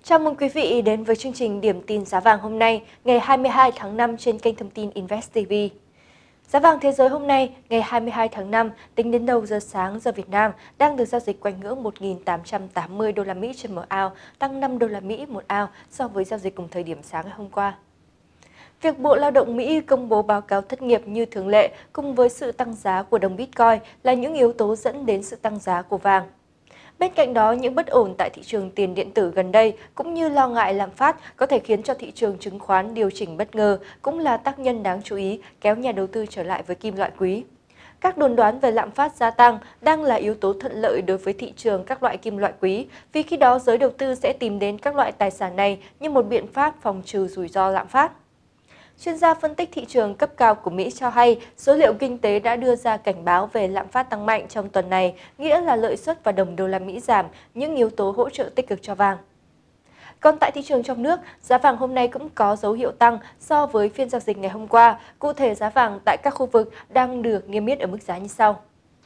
Chào mừng quý vị đến với chương trình Điểm tin giá vàng hôm nay, ngày 22 tháng 5 trên kênh thông tin Invest TV. Giá vàng thế giới hôm nay, ngày 22 tháng 5, tính đến đầu giờ sáng giờ Việt Nam, đang được giao dịch quanh ngưỡng 1.880 đô la Mỹ trên một ounce, tăng 5 đô la Mỹ một ounce so với giao dịch cùng thời điểm sáng ngày hôm qua. Việc Bộ Lao động Mỹ công bố báo cáo thất nghiệp như thường lệ cùng với sự tăng giá của đồng Bitcoin là những yếu tố dẫn đến sự tăng giá của vàng. Bên cạnh đó, những bất ổn tại thị trường tiền điện tử gần đây cũng như lo ngại lạm phát có thể khiến cho thị trường chứng khoán điều chỉnh bất ngờ cũng là tác nhân đáng chú ý kéo nhà đầu tư trở lại với kim loại quý. Các đồn đoán về lạm phát gia tăng đang là yếu tố thuận lợi đối với thị trường các loại kim loại quý, vì khi đó giới đầu tư sẽ tìm đến các loại tài sản này như một biện pháp phòng trừ rủi ro lạm phát. Chuyên gia phân tích thị trường cấp cao của Mỹ cho hay số liệu kinh tế đã đưa ra cảnh báo về lạm phát tăng mạnh trong tuần này, nghĩa là lợi suất và đồng đô la Mỹ giảm, những yếu tố hỗ trợ tích cực cho vàng. Còn tại thị trường trong nước, giá vàng hôm nay cũng có dấu hiệu tăng so với phiên giao dịch ngày hôm qua. Cụ thể, giá vàng tại các khu vực đang được niêm yết ở mức giá như sau.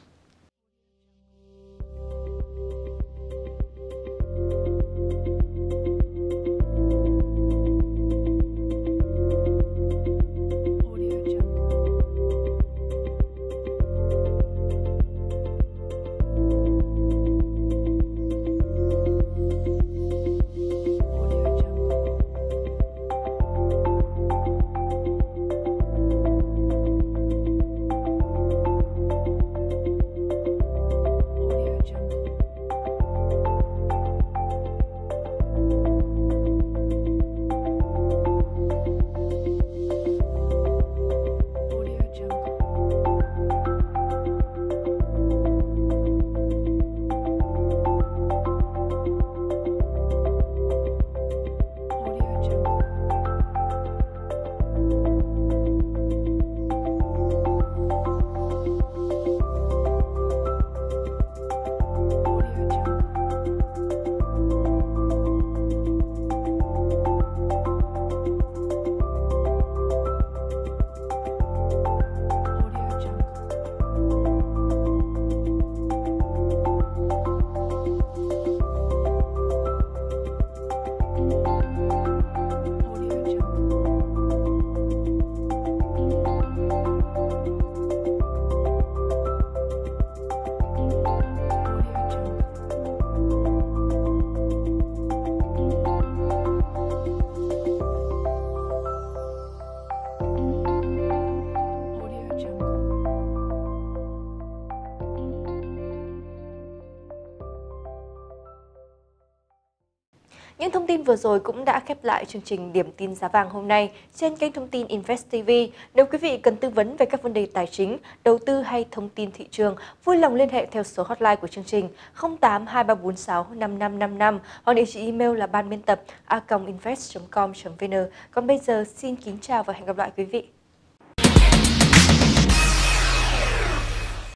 Những thông tin vừa rồi cũng đã khép lại chương trình Điểm tin giá vàng hôm nay trên kênh thông tin Invest TV. Nếu quý vị cần tư vấn về các vấn đề tài chính, đầu tư hay thông tin thị trường, vui lòng liên hệ theo số hotline của chương trình 08 2346 5555 hoặc địa chỉ email là banbiên tập @invest.com.vn. Còn bây giờ xin kính chào và hẹn gặp lại quý vị.